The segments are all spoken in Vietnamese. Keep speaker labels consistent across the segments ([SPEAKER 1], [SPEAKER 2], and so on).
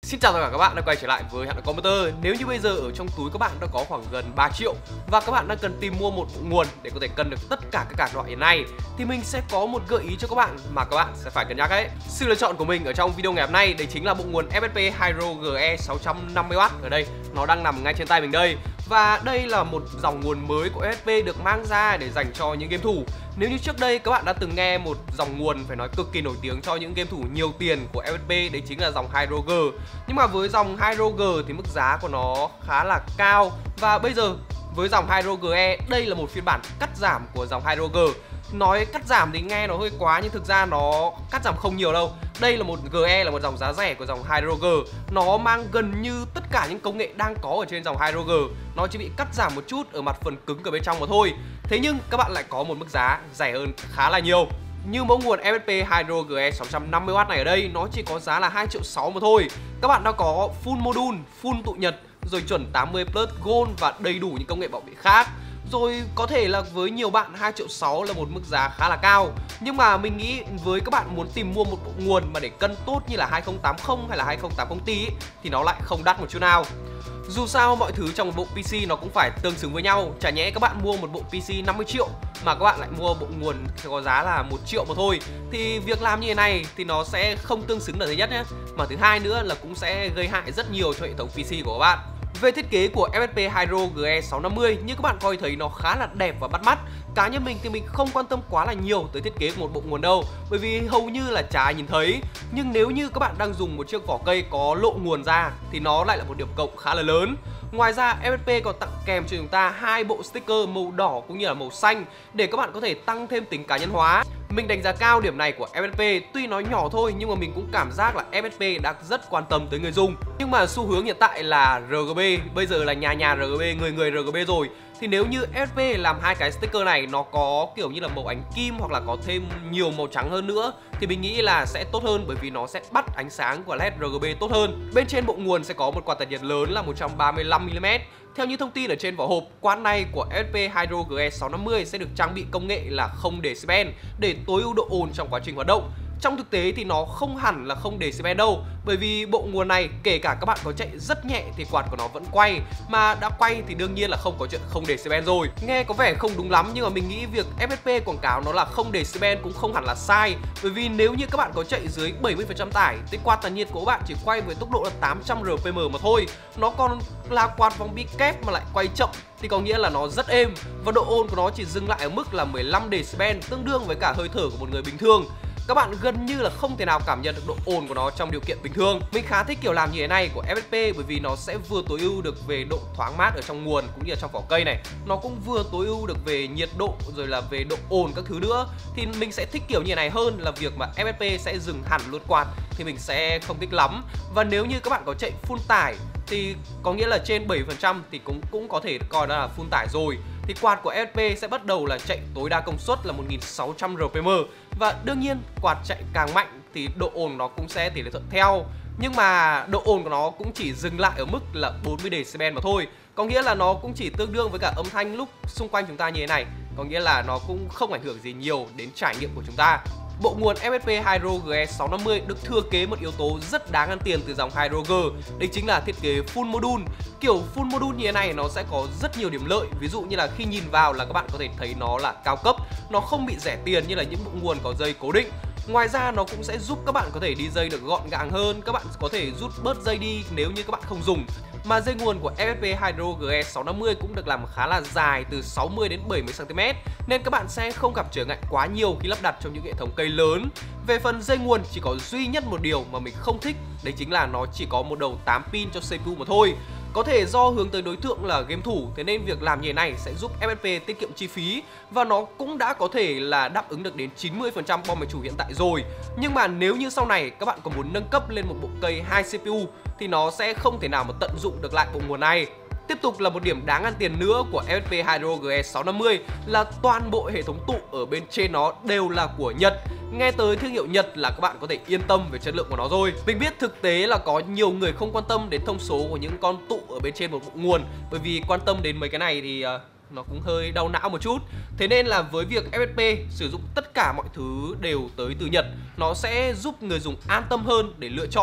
[SPEAKER 1] Xin chào tất cả các bạn đã quay trở lại với Hạn Computer. Nếu như bây giờ ở trong túi các bạn đã có khoảng gần 3 triệu và các bạn đang cần tìm mua một nguồn để có thể cân được tất cả các loại hiện nay, thì mình sẽ có một gợi ý cho các bạn mà các bạn sẽ phải cân nhắc ấy. Sự lựa chọn của mình ở trong video ngày hôm nay đấy chính là bộ nguồn FSP Hydro GE 650W. Ở đây nó đang nằm ngay trên tay mình đây. Và đây là một dòng nguồn mới của FSP được mang ra để dành cho những game thủ. Nếu như trước đây các bạn đã từng nghe một dòng nguồn phải nói cực kỳ nổi tiếng cho những game thủ nhiều tiền của FSP, đấy chính là dòng Hydro G. Nhưng mà với dòng Hydro G thì mức giá của nó khá là cao. Và bây giờ với dòng Hydro GE, đây là một phiên bản cắt giảm của dòng Hydro G. Nói cắt giảm thì nghe nó hơi quá nhưng thực ra nó cắt giảm không nhiều đâu. Đây là một GE, là một dòng giá rẻ của dòng Hydro G. Nó mang gần như tất cả những công nghệ đang có ở trên dòng Hydro G. Nó chỉ bị cắt giảm một chút ở mặt phần cứng ở bên trong mà thôi. Thế nhưng các bạn lại có một mức giá rẻ hơn khá là nhiều. Như mẫu nguồn FSP Hydro GE 650W này ở đây, nó chỉ có giá là 2,6 triệu mà thôi. Các bạn đã có full module, full tụ nhật, rồi chuẩn 80 plus gold và đầy đủ những công nghệ bảo vệ khác. Rồi có thể là với nhiều bạn 2,6 triệu là một mức giá khá là cao. Nhưng mà mình nghĩ với các bạn muốn tìm mua một bộ nguồn mà để cân tốt như là 2080 hay là 2080 Ti thì nó lại không đắt một chút nào. Dù sao mọi thứ trong một bộ PC nó cũng phải tương xứng với nhau. Chả nhẽ các bạn mua một bộ PC 50 triệu mà các bạn lại mua bộ nguồn có giá là 1 triệu mà thôi. Thì việc làm như thế này thì nó sẽ không tương xứng là thứ nhất nhé. Mà thứ hai nữa là cũng sẽ gây hại rất nhiều cho hệ thống PC của các bạn. Về thiết kế của FSP Hydro GE 650, như các bạn coi thấy nó khá là đẹp và bắt mắt. Cá nhân mình thì mình không quan tâm quá là nhiều tới thiết kế của một bộ nguồn đâu, bởi vì hầu như là chả ai nhìn thấy. Nhưng nếu như các bạn đang dùng một chiếc vỏ cây có lộ nguồn ra thì nó lại là một điểm cộng khá là lớn. Ngoài ra FSP còn tặng kèm cho chúng ta 2 bộ sticker màu đỏ cũng như là màu xanh để các bạn có thể tăng thêm tính cá nhân hóa. Mình đánh giá cao điểm này của FSP, tuy nó nhỏ thôi nhưng mà mình cũng cảm giác là FSP đang rất quan tâm tới người dùng. Nhưng mà xu hướng hiện tại là RGB, bây giờ là nhà RGB, người RGB rồi. Thì nếu như FSP làm hai cái sticker này nó có kiểu như là màu ánh kim hoặc là có thêm nhiều màu trắng hơn nữa thì mình nghĩ là sẽ tốt hơn, bởi vì nó sẽ bắt ánh sáng của LED RGB tốt hơn. Bên trên bộ nguồn sẽ có một quạt tản nhiệt lớn là 135mm. Theo như thông tin ở trên vỏ hộp, quạt này của FSP Hydro GE 650 sẽ được trang bị công nghệ là 0 decibel để tối ưu độ ồn trong quá trình hoạt động. Trong thực tế thì nó không hẳn là 0 decibel đâu, bởi vì bộ nguồn này kể cả các bạn có chạy rất nhẹ thì quạt của nó vẫn quay, mà đã quay thì đương nhiên là không có chuyện 0 decibel rồi. Nghe có vẻ không đúng lắm nhưng mà mình nghĩ việc FSP quảng cáo nó là 0 decibel cũng không hẳn là sai, bởi vì nếu như các bạn có chạy dưới 70% tải thì quạt tản nhiệt của các bạn chỉ quay với tốc độ là 800 RPM mà thôi. Nó còn là quạt vòng bi kép mà lại quay chậm thì có nghĩa là nó rất êm, và độ ồn của nó chỉ dừng lại ở mức là 15 decibel, tương đương với cả hơi thở của một người bình thường. Các bạn gần như là không thể nào cảm nhận được độ ồn của nó trong điều kiện bình thường. Mình khá thích kiểu làm như thế này của FSP, bởi vì nó sẽ vừa tối ưu được về độ thoáng mát ở trong nguồn cũng như là trong vỏ cây này, nó cũng vừa tối ưu được về nhiệt độ rồi là về độ ồn các thứ nữa. Thì mình sẽ thích kiểu như này hơn là việc mà FSP sẽ dừng hẳn luôn quạt thì mình sẽ không thích lắm. Và nếu như các bạn có chạy full tải thì có nghĩa là trên 7% thì cũng có thể coi đó là full tải rồi, thì quạt của FSP sẽ bắt đầu là chạy tối đa công suất là 1600 RPM. Và đương nhiên quạt chạy càng mạnh thì độ ồn nó cũng sẽ tỷ lệ thuận theo. Nhưng mà độ ồn của nó cũng chỉ dừng lại ở mức là 40 decibel mà thôi. Có nghĩa là nó cũng chỉ tương đương với cả âm thanh lúc xung quanh chúng ta như thế này. Có nghĩa là nó cũng không ảnh hưởng gì nhiều đến trải nghiệm của chúng ta. Bộ nguồn FSP Hydro GE 650 được thừa kế một yếu tố rất đáng ăn tiền từ dòng Hydro G. Đây chính là thiết kế full module. Kiểu full module như thế này nó sẽ có rất nhiều điểm lợi. Ví dụ như là khi nhìn vào là các bạn có thể thấy nó là cao cấp, nó không bị rẻ tiền như là những bộ nguồn có dây cố định. Ngoài ra nó cũng sẽ giúp các bạn có thể đi dây được gọn gàng hơn, các bạn có thể rút bớt dây đi nếu như các bạn không dùng. Mà dây nguồn của FSP Hydro GE 650 cũng được làm khá là dài, từ 60 đến 70cm, nên các bạn sẽ không gặp trở ngại quá nhiều khi lắp đặt trong những hệ thống cây lớn. Về phần dây nguồn chỉ có duy nhất một điều mà mình không thích, đấy chính là nó chỉ có một đầu 8 pin cho CPU mà thôi. Có thể do hướng tới đối tượng là game thủ, thế nên việc làm như thế này sẽ giúp FSP tiết kiệm chi phí, và nó cũng đã có thể là đáp ứng được đến 90% bo máy chủ hiện tại rồi. Nhưng mà nếu như sau này các bạn còn muốn nâng cấp lên một bộ cây 2 CPU thì nó sẽ không thể nào mà tận dụng được lại bộ nguồn này. Tiếp tục là một điểm đáng ăn tiền nữa của FSP Hydro GE 650 là toàn bộ hệ thống tụ ở bên trên nó đều là của Nhật. Nghe tới thương hiệu Nhật là các bạn có thể yên tâm về chất lượng của nó rồi. Mình biết thực tế là có nhiều người không quan tâm đến thông số của những con tụ ở bên trên một bộ nguồn, bởi vì quan tâm đến mấy cái này thì nó cũng hơi đau não một chút. Thế nên là với việc FSP sử dụng tất cả mọi thứ đều tới từ Nhật, nó sẽ giúp người dùng an tâm hơn để lựa chọn.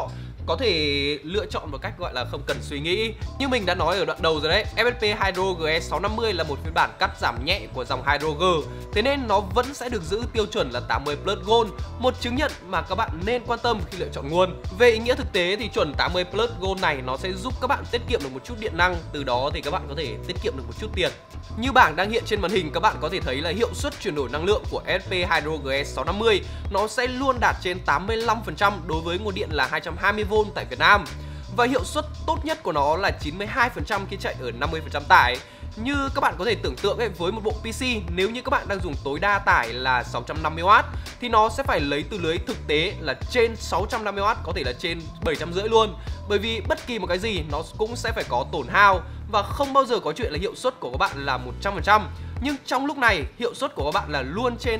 [SPEAKER 1] có thể lựa chọn một cách gọi là không cần suy nghĩ. Như mình đã nói ở đoạn đầu rồi đấy, FSP Hydro GE650 là một phiên bản cắt giảm nhẹ của dòng Hydro G, thế nên nó vẫn sẽ được giữ tiêu chuẩn là 80 Plus Gold, một chứng nhận mà các bạn nên quan tâm khi lựa chọn nguồn. Về ý nghĩa thực tế thì chuẩn 80 Plus Gold này nó sẽ giúp các bạn tiết kiệm được một chút điện năng, từ đó thì các bạn có thể tiết kiệm được một chút tiền. Như bảng đang hiện trên màn hình, các bạn có thể thấy là hiệu suất chuyển đổi năng lượng của FSP Hydro GE650 nó sẽ luôn đạt trên 85% đối với nguồn điện là 220V tại Việt Nam. Và hiệu suất tốt nhất của nó là 92% khi chạy ở 50% tải. Như các bạn có thể tưởng tượng ấy, với một bộ PC, nếu như các bạn đang dùng tối đa tải là 650W thì nó sẽ phải lấy từ lưới thực tế là trên 650W, có thể là trên 750 luôn. Bởi vì bất kỳ một cái gì nó cũng sẽ phải có tổn hao và không bao giờ có chuyện là hiệu suất của các bạn là 100%. Nhưng trong lúc này hiệu suất của các bạn là luôn trên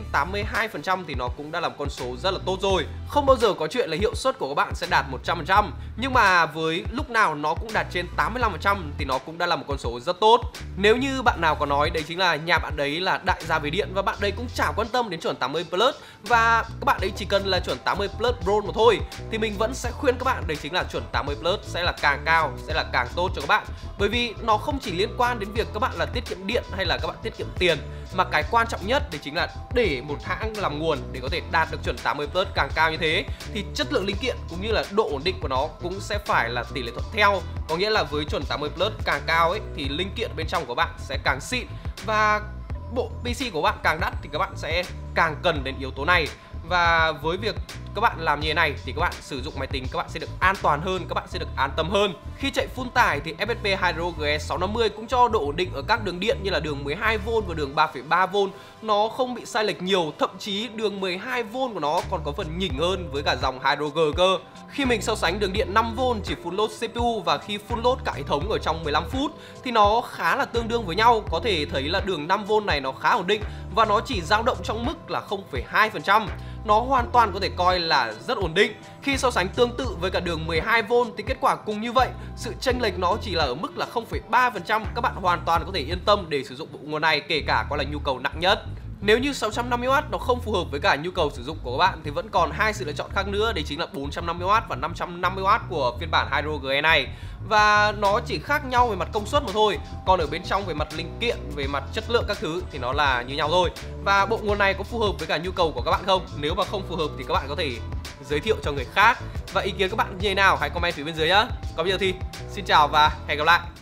[SPEAKER 1] 82% thì nó cũng đã là một con số rất là tốt rồi. Không bao giờ có chuyện là hiệu suất của các bạn sẽ đạt 100%. Nhưng mà với lúc nào nó cũng đạt trên 85% thì nó cũng đã là một con số rất tốt. Nếu như bạn nào có nói đấy chính là nhà bạn đấy là đại gia về điện và bạn đấy cũng chả quan tâm đến chuẩn 80 Plus và các bạn ấy chỉ cần là chuẩn 80 Plus Pro mà thôi, thì mình vẫn sẽ khuyên các bạn đấy chính là chuẩn 80 Plus sẽ là càng cao, sẽ là càng tốt cho các bạn. Bởi vì nó không chỉ liên quan đến việc các bạn là tiết kiệm điện hay là các bạn tiết kiệm tiền, mà cái quan trọng nhất đấy chính là để một hãng làm nguồn để có thể đạt được chuẩn 80 Plus càng cao như thế thì chất lượng linh kiện cũng như là độ ổn định của nó cũng sẽ phải là tỷ lệ thuận theo. Có nghĩa là với chuẩn 80 Plus càng cao ấy thì linh kiện bên trong của bạn sẽ càng xịn và bộ PC của bạn càng đắt thì các bạn sẽ càng cần đến yếu tố này. Và với việc các bạn làm như thế này thì các bạn sử dụng máy tính các bạn sẽ được an toàn hơn, các bạn sẽ được an tâm hơn. Khi chạy full tải thì FSP Hydro GE650 cũng cho độ ổn định ở các đường điện như là đường 12V và đường 3,3V nó không bị sai lệch nhiều, thậm chí đường 12V của nó còn có phần nhỉnh hơn với cả dòng Hydro G cơ. Khi mình so sánh đường điện 5V chỉ full load CPU và khi full load cả hệ thống ở trong 15 phút thì nó khá là tương đương với nhau. Có thể thấy là đường 5V này nó khá ổn định và nó chỉ dao động trong mức là 0,2%. Nó hoàn toàn có thể coi là rất ổn định. Khi so sánh tương tự với cả đường 12V thì kết quả cùng như vậy, sự chênh lệch nó chỉ là ở mức là 0,3%. Các bạn hoàn toàn có thể yên tâm để sử dụng bộ nguồn này kể cả có là nhu cầu nặng nhất. Nếu như 650W nó không phù hợp với cả nhu cầu sử dụng của các bạn thì vẫn còn hai sự lựa chọn khác nữa, đấy chính là 450W và 550W của phiên bản Hydro GE này. Và nó chỉ khác nhau về mặt công suất mà thôi. Còn ở bên trong về mặt linh kiện, về mặt chất lượng các thứ thì nó là như nhau thôi. Và bộ nguồn này có phù hợp với cả nhu cầu của các bạn không? Nếu mà không phù hợp thì các bạn có thể giới thiệu cho người khác. Và ý kiến các bạn như thế nào? Hãy comment phía bên dưới nhá. Còn bây giờ thì xin chào và hẹn gặp lại.